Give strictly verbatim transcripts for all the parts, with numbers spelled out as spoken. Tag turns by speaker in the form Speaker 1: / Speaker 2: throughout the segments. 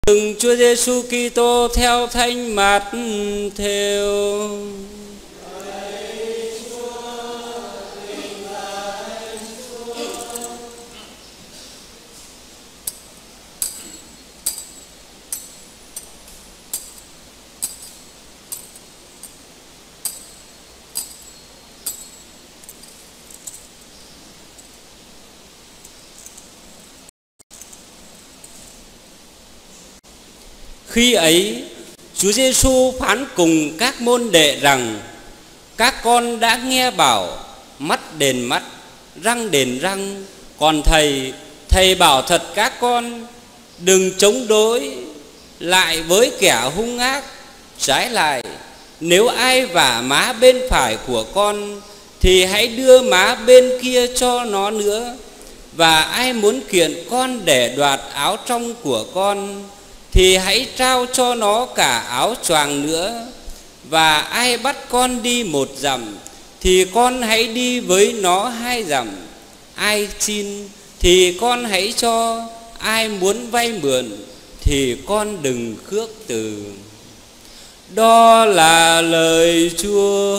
Speaker 1: Mừng Chúa Giêsu Kitô theo Thánh Mаттêu. Khi ấy, Chúa Giêsu phán cùng các môn đệ rằng: các con đã nghe bảo mắt đền mắt, răng đền răng, còn thầy, thầy bảo thật các con, đừng chống đối lại với kẻ hung ác. Trái lại, nếu ai vả má bên phải của con thì hãy đưa má bên kia cho nó nữa. Và ai muốn kiện con để đoạt áo trong của con thì hãy trao cho nó cả áo choàng nữa. Và ai bắt con đi một dặm thì con hãy đi với nó hai dặm. Ai xin thì con hãy cho, ai muốn vay mượn thì con đừng khước từ. Đó là lời Chúa.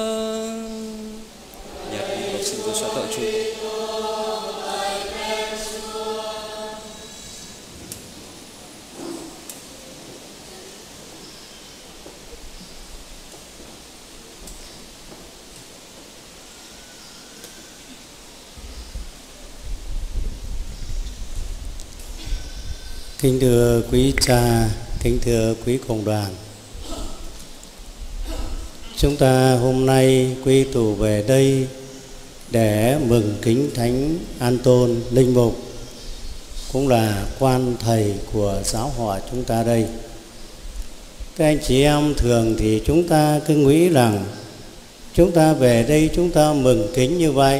Speaker 1: Nhật xin tôi xóa tội Chúa.
Speaker 2: Kính thưa quý cha, kính thưa quý cộng đoàn, chúng ta hôm nay quy tụ về đây để mừng kính Thánh An-tôn linh mục, cũng là quan thầy của giáo họ chúng ta đây. Các anh chị em, thường thì chúng ta cứ nghĩ rằng chúng ta về đây chúng ta mừng kính như vậy,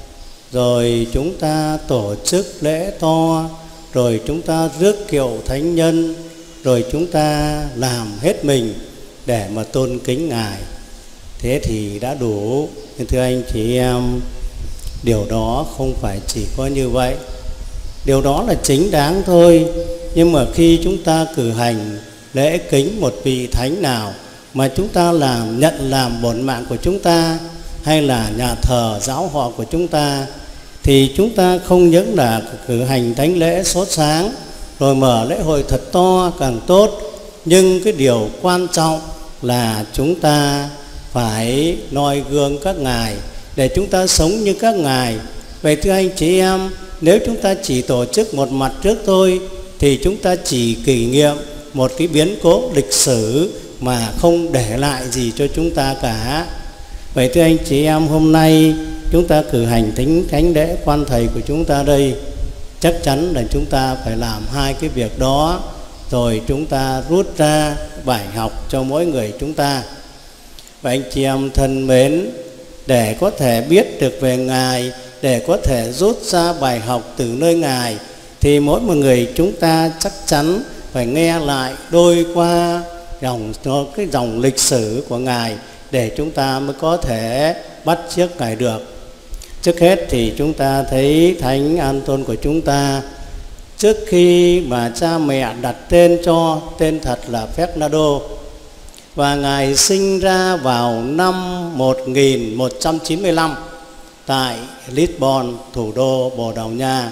Speaker 2: rồi chúng ta tổ chức lễ to, rồi chúng ta rước kiệu thánh nhân, rồi chúng ta làm hết mình để mà tôn kính Ngài. Thế thì đã đủ. Nhưng thưa anh chị em, điều đó không phải chỉ có như vậy. Điều đó là chính đáng thôi. Nhưng mà khi chúng ta cử hành lễ kính một vị thánh nào mà chúng ta làm nhận làm bổn mạng của chúng ta, hay là nhà thờ giáo họ của chúng ta, thì chúng ta không những là cử hành thánh lễ sốt sáng rồi mở lễ hội thật to càng tốt, nhưng cái điều quan trọng là chúng ta phải noi gương các ngài để chúng ta sống như các ngài. Vậy thưa anh chị em, nếu chúng ta chỉ tổ chức một mặt trước thôi thì chúng ta chỉ kỷ niệm một cái biến cố lịch sử mà không để lại gì cho chúng ta cả. Vậy thưa anh chị em, hôm nay chúng ta cử hành thánh thánh lễ quan thầy của chúng ta đây, chắc chắn là chúng ta phải làm hai cái việc đó, rồi chúng ta rút ra bài học cho mỗi người chúng ta. Và anh chị em thân mến, để có thể biết được về Ngài, để có thể rút ra bài học từ nơi Ngài, thì mỗi một người chúng ta chắc chắn phải nghe lại đôi qua dòng cái dòng lịch sử của Ngài để chúng ta mới có thể bắt chước Ngài được. Trước hết thì chúng ta thấy Thánh An-tôn của chúng ta, trước khi mà cha mẹ đặt tên cho, tên thật là Fernando, và Ngài sinh ra vào năm một nghìn một trăm chín mươi lăm tại Lisbon, thủ đô Bồ Đào Nha.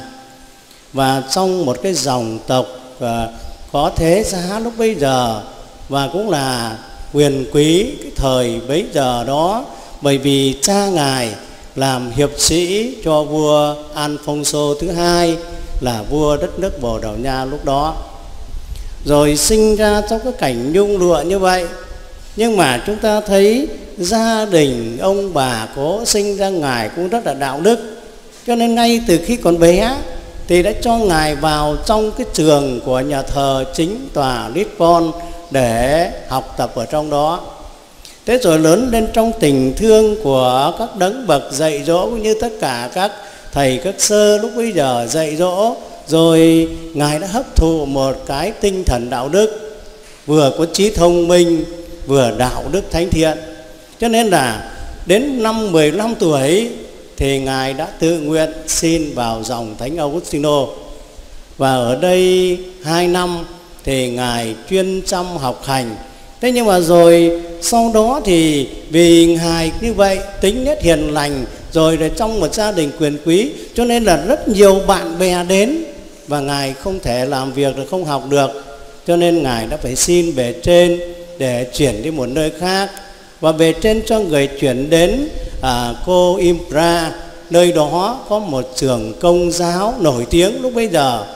Speaker 2: Và trong một cái dòng tộc uh, có thế giá lúc bấy giờ, và cũng là quyền quý cái thời bấy giờ đó, bởi vì cha Ngài làm hiệp sĩ cho vua Alfonso thứ hai, là vua đất nước Bồ Đào Nha lúc đó. Rồi sinh ra trong cái cảnh nhung lụa như vậy. Nhưng mà chúng ta thấy gia đình ông bà cố sinh ra Ngài cũng rất là đạo đức, cho nên ngay từ khi còn bé thì đã cho Ngài vào trong cái trường của nhà thờ chính tòa Lisbon để học tập ở trong đó. Thế rồi lớn lên trong tình thương của các đấng bậc dạy dỗ, cũng như tất cả các thầy các sơ lúc bấy giờ dạy dỗ. Rồi Ngài đã hấp thụ một cái tinh thần đạo đức, vừa có trí thông minh, vừa đạo đức thánh thiện. Cho nên là đến năm mười lăm tuổi thì Ngài đã tự nguyện xin vào dòng Thánh Augustino. Và ở đây hai năm thì ngài chuyên chăm học hành. Thế nhưng mà rồi sau đó thì vì ngài như vậy tính nết hiền lành, rồi là trong một gia đình quyền quý, cho nên là rất nhiều bạn bè đến và ngài không thể làm việc được, không học được, cho nên ngài đã phải xin bề trên để chuyển đi một nơi khác. Và bề trên cho người chuyển đến à, Cô Impra. Nơi đó có một trường công giáo nổi tiếng lúc bấy giờ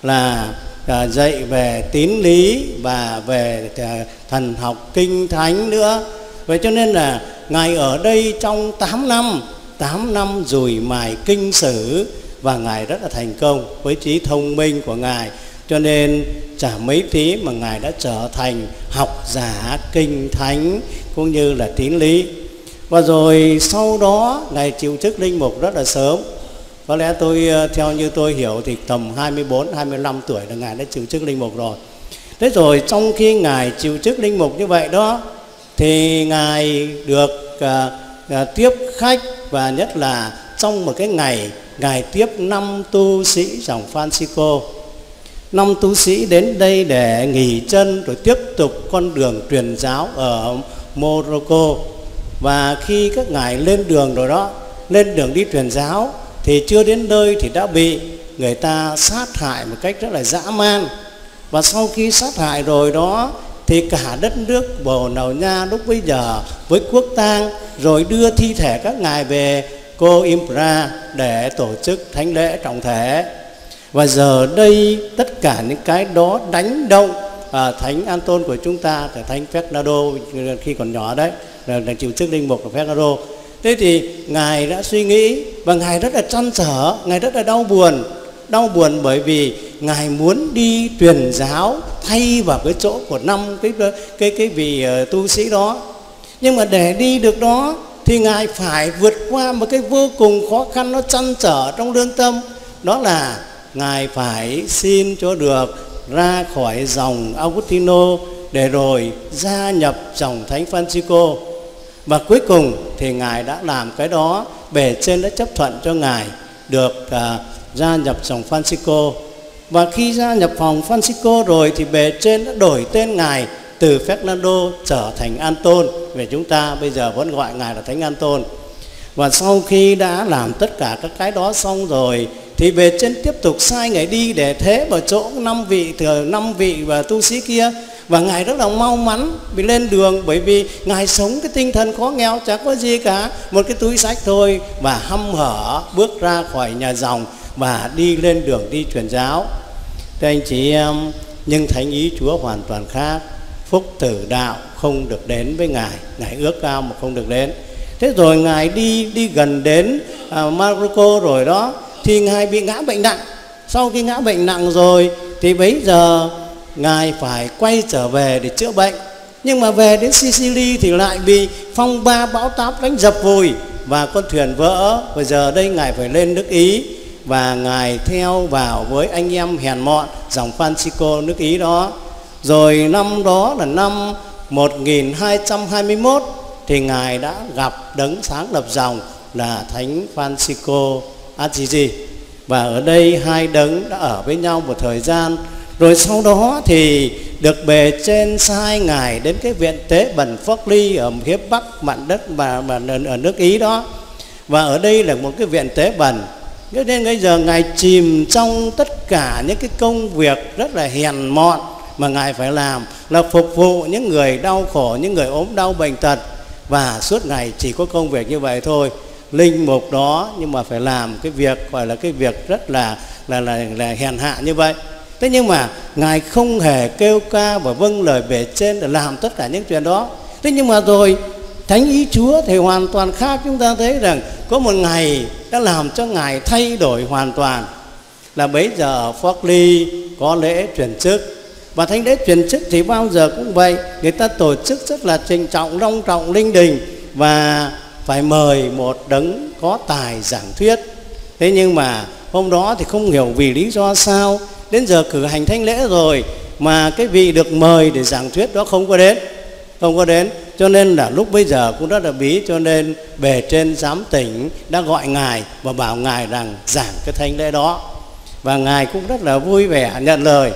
Speaker 2: là à, dạy về tín lý và về à, thần học kinh thánh nữa. Vậy cho nên là ngài ở đây trong tám năm, tám năm dùi mài kinh sử, và ngài rất là thành công với trí thông minh của ngài, cho nên chả mấy tí mà ngài đã trở thành học giả kinh thánh cũng như là tín lý. Và rồi sau đó ngài chịu chức linh mục rất là sớm. Có lẽ tôi theo như tôi hiểu thì tầm hai mươi bốn, hai mươi lăm tuổi là ngài đã chịu chức linh mục rồi. Thế rồi trong khi ngài chịu chức linh mục như vậy đó, thì ngài được à, à, tiếp khách, và nhất là trong một cái ngày ngài tiếp năm tu sĩ dòng Francisco. Năm tu sĩ đến đây để nghỉ chân rồi tiếp tục con đường truyền giáo ở Morocco. Và khi các ngài lên đường rồi đó, lên đường đi truyền giáo, thì chưa đến nơi thì đã bị người ta sát hại một cách rất là dã man. Và sau khi sát hại rồi đó, thì cả đất nước Bồ Đào Nha lúc bấy giờ với quốc tang, rồi đưa thi thể các ngài về Cô Impra để tổ chức thánh lễ trọng thể. Và giờ đây tất cả những cái đó đánh động à, Thánh Anton của chúng ta, là Thánh Fernando khi còn nhỏ đấy, là, là chịu chức linh mục của Fernando. Thế thì ngài đã suy nghĩ và ngài rất là trăn trở, ngài rất là đau buồn. Đau buồn bởi vì ngài muốn đi truyền giáo thay vào cái chỗ của năm cái cái cái vị uh, tu sĩ đó. Nhưng mà để đi được đó thì ngài phải vượt qua một cái vô cùng khó khăn, nó trăn trở trong lương tâm. Đó là ngài phải xin cho được ra khỏi dòng Augustino để rồi gia nhập dòng Thánh Francisco. Và cuối cùng thì ngài đã làm cái đó, bề trên đã chấp thuận cho ngài được uh, gia nhập dòng Francisco. Và khi gia nhập dòng Francisco rồi thì bề trên đã đổi tên ngài từ Fernando trở thành Anton. Về chúng ta bây giờ vẫn gọi ngài là Thánh Anton. Và sau khi đã làm tất cả các cái đó xong rồi thì bề trên tiếp tục sai ngài đi để thế vào chỗ năm vị thừa năm vị và tu sĩ kia. Và ngài rất là mau mắn bị lên đường, bởi vì ngài sống cái tinh thần khó nghèo, chẳng có gì cả, một cái túi sách thôi, và hăm hở bước ra khỏi nhà dòng và đi lên đường đi truyền giáo. Thưa anh chị em, nhưng thánh ý Chúa hoàn toàn khác. Phúc tử đạo không được đến với ngài, ngài ước ao mà không được đến. Thế rồi ngài đi đi gần đến à, Morocco rồi đó, thì ngài bị ngã bệnh nặng. Sau khi ngã bệnh nặng rồi thì bấy giờ ngài phải quay trở về để chữa bệnh. Nhưng mà về đến Sicily thì lại bị phong ba bão táp đánh dập vùi và con thuyền vỡ. Bây giờ đây ngài phải lên nước Ý, và ngài theo vào với anh em hèn mọn dòng Francisco nước Ý đó. Rồi năm đó là năm một nghìn hai trăm hai mươi mốt thì ngài đã gặp đấng sáng lập dòng là Thánh Francisco Assisi. Và ở đây hai đấng đã ở với nhau một thời gian. Rồi sau đó thì được bề trên sai ngài đến cái viện tế bần Forlì ở phía bắc mạn đất mà, mà ở nước Ý đó. Và ở đây là một cái viện tế bần. Cho nên bây giờ ngài chìm trong tất cả những cái công việc rất là hèn mọn mà ngài phải làm, là phục vụ những người đau khổ, những người ốm đau bệnh tật. Và suốt ngày chỉ có công việc như vậy thôi. Linh mục đó nhưng mà phải làm cái việc gọi là cái việc rất là là là, là hèn hạ như vậy. Thế nhưng mà ngài không hề kêu ca và vâng lời bề trên để làm tất cả những chuyện đó. Thế nhưng mà rồi thánh ý Chúa thì hoàn toàn khác. Chúng ta thấy rằng có một ngày đã làm cho ngài thay đổi hoàn toàn. Là bấy giờ ở Forlì có lễ truyền chức. Và thánh lễ truyền chức thì bao giờ cũng vậy, người ta tổ chức rất là trịnh trọng, long trọng, linh đình, và phải mời một đấng có tài giảng thuyết. Thế nhưng mà hôm đó thì không hiểu vì lý do sao, đến giờ cử hành thánh lễ rồi mà cái vị được mời để giảng thuyết đó không có đến. Không có đến. Cho nên là lúc bây giờ cũng rất là bí. Cho nên bề trên giám tỉnh đã gọi ngài và bảo ngài rằng giảng cái thánh lễ đó. Và ngài cũng rất là vui vẻ nhận lời.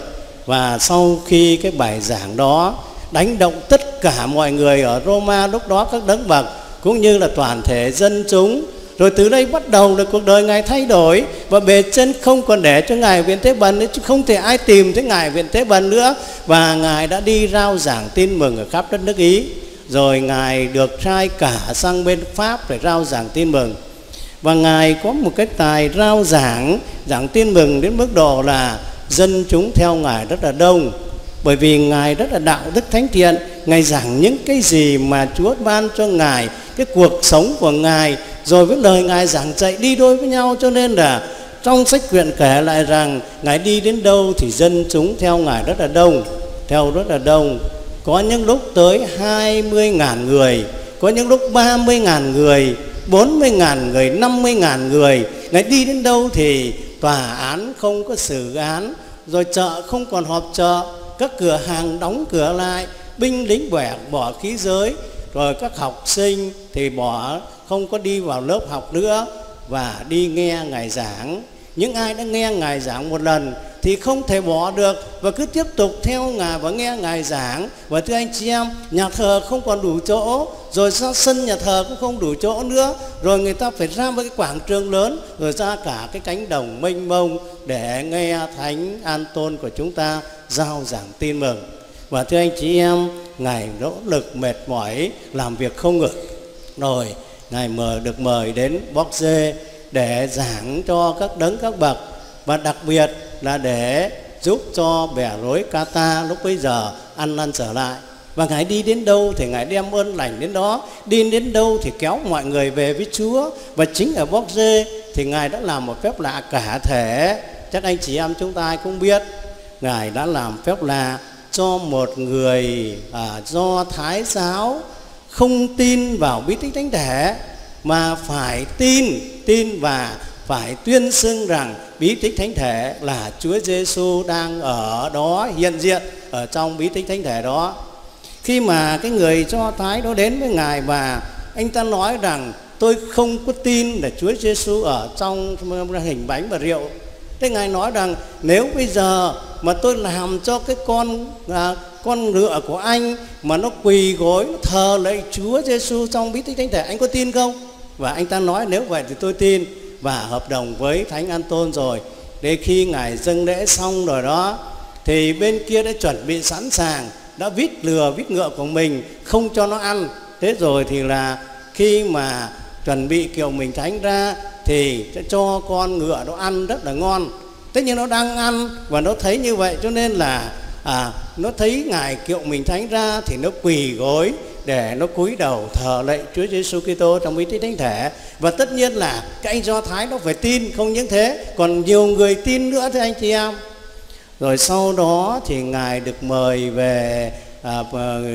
Speaker 2: Và sau khi cái bài giảng đó đánh động tất cả mọi người ở Roma lúc đó, các đấng bậc cũng như là toàn thể dân chúng, rồi từ đây bắt đầu là cuộc đời Ngài thay đổi, và bề trên không còn để cho Ngài Viện Tế Bần nữa, chứ không thể ai tìm thấy Ngài Viện Tế Bần nữa. Và Ngài đã đi rao giảng tin mừng ở khắp đất nước Ý, rồi Ngài được sai cả sang bên Pháp để rao giảng tin mừng. Và Ngài có một cái tài rao giảng, giảng tin mừng đến mức độ là dân chúng theo Ngài rất là đông. Bởi vì Ngài rất là đạo đức thánh thiện, Ngài giảng những cái gì mà Chúa ban cho Ngài, cái cuộc sống của Ngài, rồi với lời Ngài giảng dạy đi đôi với nhau. Cho nên là trong sách truyện kể lại rằng Ngài đi đến đâu thì dân chúng theo Ngài rất là đông, theo rất là đông. Có những lúc tới hai mươi ngàn người, có những lúc ba mươi ngàn người, bốn mươi ngàn người, năm mươi ngàn người. Ngài đi đến đâu thì tòa án không có xử án, rồi chợ không còn họp chợ, các cửa hàng đóng cửa lại, binh lính bẻ bỏ khí giới, rồi các học sinh thì bỏ không có đi vào lớp học nữa và đi nghe Ngài giảng. Những ai đã nghe Ngài giảng một lần thì không thể bỏ được, và cứ tiếp tục theo Ngài và nghe Ngài giảng. Và thưa anh chị em, nhà thờ không còn đủ chỗ, rồi ra sân nhà thờ cũng không đủ chỗ nữa, rồi người ta phải ra một cái quảng trường lớn, rồi ra cả cái cánh đồng mênh mông để nghe Thánh An-tôn của chúng ta rao giảng tin mừng. Và thưa anh chị em, Ngài nỗ lực mệt mỏi làm việc không ngừng, rồi Ngài mời được mời đến Bóc Dê để giảng cho các đấng các bậc, và đặc biệt là để giúp cho bè rối Cata lúc bấy giờ ăn năn trở lại. Và Ngài đi đến đâu thì Ngài đem ơn lành đến đó, đi đến đâu thì kéo mọi người về với Chúa. Và chính ở Bóc Dê thì Ngài đã làm một phép lạ cả thể. Chắc anh chị em chúng ta cũng biết, Ngài đã làm phép lạ cho một người à, Do Thái giáo không tin vào bí tích thánh thể, mà phải tin, tin và phải tuyên xưng rằng bí tích thánh thể là Chúa Giêsu đang ở đó, hiện diện ở trong bí tích thánh thể đó. Khi mà cái người Do Thái đó đến với Ngài và anh ta nói rằng tôi không có tin là Chúa Giêsu ở trong hình bánh và rượu. Thế Ngài nói rằng nếu bây giờ mà tôi làm cho cái con à, con ngựa của anh mà nó quỳ gối, nó thờ lạy Chúa Giêsu trong bí tích thánh thể, anh có tin không? Và anh ta nói nếu vậy thì tôi tin, và hợp đồng với Thánh An-tôn rồi. Để khi Ngài dâng lễ xong rồi đó, thì bên kia đã chuẩn bị sẵn sàng, đã vít lừa vít ngựa của mình không cho nó ăn. Thế rồi thì là khi mà chuẩn bị kiệu mình thánh ra thì sẽ cho con ngựa nó ăn rất là ngon. Thế nhưng nó đang ăn và nó thấy như vậy, cho nên là à, nó thấy Ngài kiệu mình thánh ra thì nó quỳ gối để nó cúi đầu thờ lạy Chúa Giêsu Kitô trong bí tích thánh thể. Và tất nhiên là cái anh Do Thái nó phải tin, không những thế còn nhiều người tin nữa thưa anh chị em. Rồi sau đó thì Ngài được mời về à,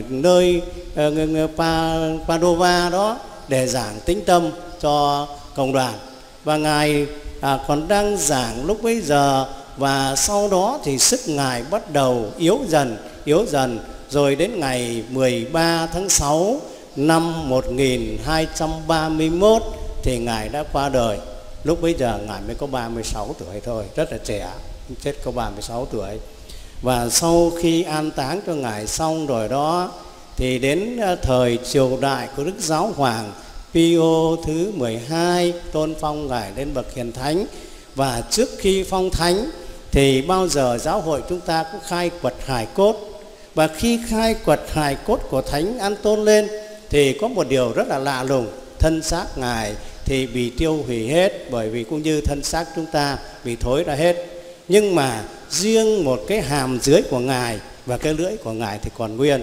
Speaker 2: nơi à, pa, Padova đó để giảng tĩnh tâm cho cộng đoàn. Và Ngài à, còn đang giảng lúc bấy giờ, và sau đó thì sức Ngài bắt đầu yếu dần, yếu dần. Rồi đến ngày mười ba tháng sáu năm một nghìn hai trăm ba mươi mốt thì Ngài đã qua đời. Lúc bấy giờ Ngài mới có ba mươi sáu tuổi thôi, rất là trẻ, chết có ba mươi sáu tuổi. Và sau khi an táng cho Ngài xong rồi đó, thì đến thời triều đại của Đức Giáo Hoàng Pio thứ mười hai tôn phong Ngài lên bậc hiền thánh. Và trước khi phong thánh thì bao giờ giáo hội chúng ta cũng khai quật hài cốt. Và khi khai quật hài cốt của Thánh An-tôn lên thì có một điều rất là lạ lùng, thân xác Ngài thì bị tiêu hủy hết, bởi vì cũng như thân xác chúng ta bị thối ra hết. Nhưng mà riêng một cái hàm dưới của Ngài và cái lưỡi của Ngài thì còn nguyên.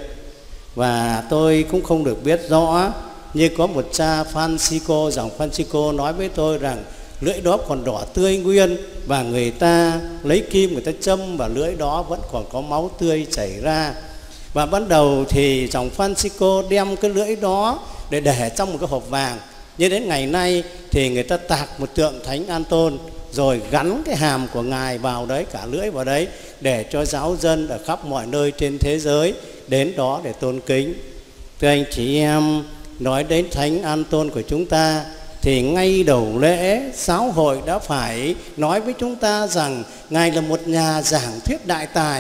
Speaker 2: Và tôi cũng không được biết rõ, như có một cha Francisco, dòng Francisco nói với tôi rằng lưỡi đó còn đỏ tươi nguyên, và người ta lấy kim người ta châm vào lưỡi đó vẫn còn có máu tươi chảy ra. Và ban đầu thì dòng Francisco đem cái lưỡi đó để để trong một cái hộp vàng. Nhưng đến ngày nay thì người ta tạc một tượng Thánh An-tôn, rồi gắn cái hàm của Ngài vào đấy, cả lưỡi vào đấy, để cho giáo dân ở khắp mọi nơi trên thế giới đến đó để tôn kính. Thưa anh chị em, nói đến Thánh An-tôn của chúng ta thì ngay đầu lễ giáo hội đã phải nói với chúng ta rằng Ngài là một nhà giảng thuyết đại tài,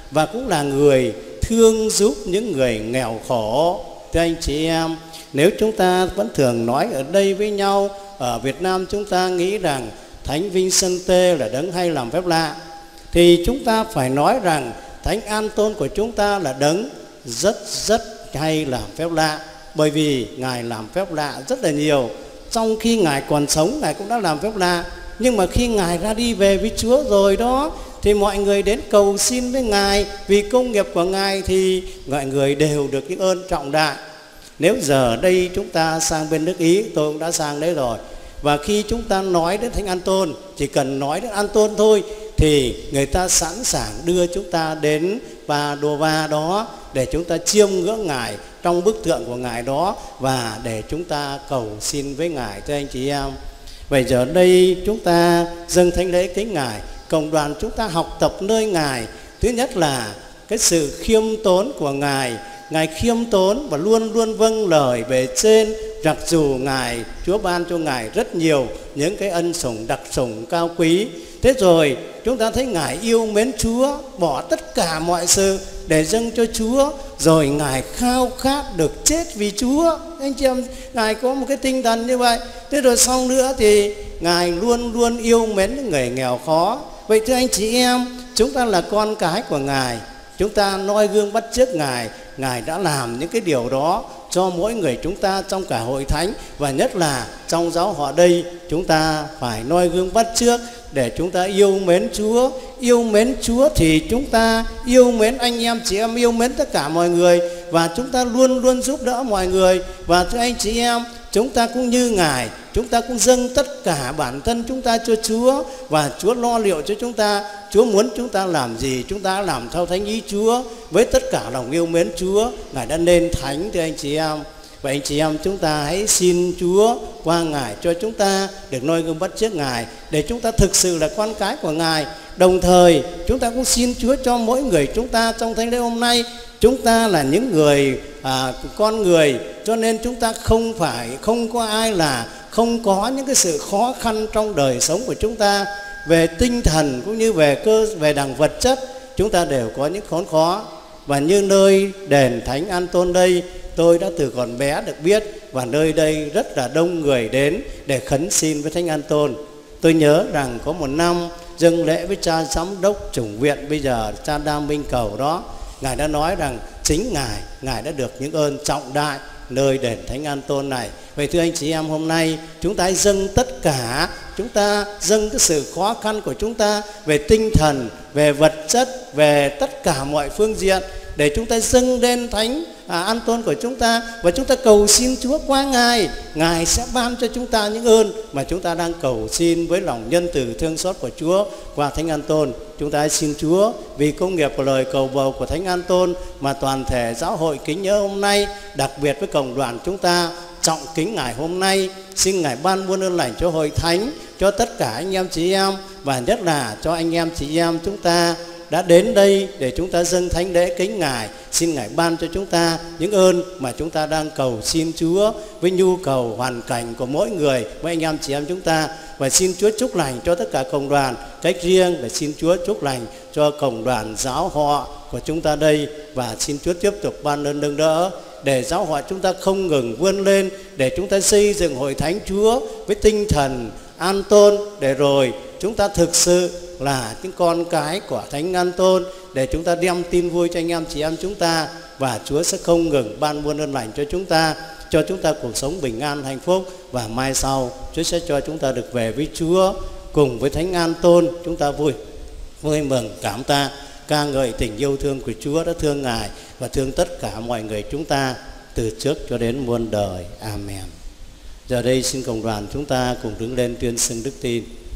Speaker 2: và cũng là người thương giúp những người nghèo khổ. Thưa anh chị em, nếu chúng ta vẫn thường nói ở đây với nhau, ở Việt Nam chúng ta nghĩ rằng Thánh Vincente là đấng hay làm phép lạ, thì chúng ta phải nói rằng Thánh An-tôn của chúng ta là đấng rất rất hay làm phép lạ. Bởi vì Ngài làm phép lạ rất là nhiều. Trong khi Ngài còn sống, Ngài cũng đã làm phép lạ. Nhưng mà khi Ngài ra đi về với Chúa rồi đó, thì mọi người đến cầu xin với Ngài. Vì công nghiệp của Ngài thì mọi người đều được những ơn trọng đại. Nếu giờ đây chúng ta sang bên nước Ý, tôi cũng đã sang đấy rồi, và khi chúng ta nói đến Thánh An-tôn, chỉ cần nói đến An-tôn thôi, thì người ta sẵn sàng đưa chúng ta đến Padova đó để chúng ta chiêm ngưỡng Ngài trong bức tượng của Ngài đó, và để chúng ta cầu xin với Ngài. Thưa anh chị em, bây giờ đây chúng ta dâng thánh lễ kính Ngài, cộng đoàn chúng ta học tập nơi Ngài. Thứ nhất là cái sự khiêm tốn của Ngài. Ngài khiêm tốn và luôn luôn vâng lời bề trên, mặc dù Ngài, Chúa ban cho Ngài rất nhiều những cái ân sủng đặc sủng cao quý. Thế rồi chúng ta thấy Ngài yêu mến Chúa, bỏ tất cả mọi sự để dâng cho Chúa. Rồi Ngài khao khát được chết vì Chúa. Anh chị em, Ngài có một cái tinh thần như vậy. Thế rồi sau nữa thì Ngài luôn luôn yêu mến những người nghèo khó. Vậy thưa anh chị em, chúng ta là con cái của Ngài, chúng ta noi gương bắt chước Ngài. Ngài đã làm những cái điều đó cho mỗi người chúng ta trong cả hội thánh, và nhất là trong giáo họ đây, chúng ta phải noi gương bắt chước để chúng ta yêu mến Chúa. Yêu mến Chúa thì chúng ta yêu mến anh em chị em, yêu mến tất cả mọi người, và chúng ta luôn luôn giúp đỡ mọi người. Và thưa anh chị em, chúng ta cũng như Ngài, chúng ta cũng dâng tất cả bản thân chúng ta cho Chúa, và Chúa lo liệu cho chúng ta. Chúa muốn chúng ta làm gì, chúng ta làm theo thánh ý Chúa, với tất cả lòng yêu mến Chúa. Ngài đã nên thánh, thưa anh chị em. Vậy anh chị em, chúng ta hãy xin Chúa qua Ngài cho chúng ta được noi gương bắt chước Ngài, để chúng ta thực sự là con cái của Ngài. Đồng thời chúng ta cũng xin Chúa cho mỗi người chúng ta trong thánh lễ hôm nay, chúng ta là những người à, con người, cho nên chúng ta không phải, không có ai là không có những cái sự khó khăn trong đời sống của chúng ta, về tinh thần cũng như về cơ về đẳng vật chất, chúng ta đều có những khốn khó. Và như nơi đền Thánh An-tôn đây, tôi đã từ còn bé được biết, và nơi đây rất là đông người đến để khấn xin với Thánh An-tôn. Tôi nhớ rằng có một năm dâng lễ với cha giám đốc chủng viện, bây giờ cha Đa Minh Cầu đó, Ngài đã nói rằng chính Ngài, Ngài đã được những ơn trọng đại nơi đền Thánh An-tôn này. Vậy thưa anh chị em, hôm nay chúng ta hãy dâng tất cả, chúng ta dâng cái sự khó khăn của chúng ta về tinh thần, về vật chất, về tất cả mọi phương diện, để chúng ta dâng lên Thánh à, An-tôn của chúng ta, và chúng ta cầu xin Chúa qua Ngài. Ngài sẽ ban cho chúng ta những ơn mà chúng ta đang cầu xin với lòng nhân từ thương xót của Chúa qua Thánh An-tôn. Chúng ta hãy xin Chúa vì công nghiệp của lời cầu bầu của Thánh An-tôn mà toàn thể giáo hội kính nhớ hôm nay, đặc biệt với cộng đoàn chúng ta trọng kính Ngài hôm nay. Xin Ngài ban muôn ơn lành cho hội thánh, cho tất cả anh em chị em, và nhất là cho anh em chị em chúng ta đã đến đây để chúng ta dâng thánh lễ kính Ngài. Xin Ngài ban cho chúng ta những ơn mà chúng ta đang cầu xin Chúa với nhu cầu hoàn cảnh của mỗi người, với anh em chị em chúng ta. Và xin Chúa chúc lành cho tất cả cộng đoàn cách riêng, để xin Chúa chúc lành cho cộng đoàn giáo họ của chúng ta đây. Và xin Chúa tiếp tục ban ơn nâng đỡ để giáo hội chúng ta không ngừng vươn lên, để chúng ta xây dựng hội thánh Chúa với tinh thần An-tôn, để rồi chúng ta thực sự là những con cái của Thánh An-tôn, để chúng ta đem tin vui cho anh em chị em chúng ta. Và Chúa sẽ không ngừng ban muôn ơn lành cho chúng ta, cho chúng ta cuộc sống bình an hạnh phúc. Và mai sau Chúa sẽ cho chúng ta được về với Chúa cùng với Thánh An-tôn. Chúng ta vui vui mừng cảm ta ca ngợi tình yêu thương của Chúa đã thương Ngài và thương tất cả mọi người chúng ta từ trước cho đến muôn đời. Amen. Giờ đây xin cộng đoàn chúng ta cùng đứng lên tuyên xưng đức tin.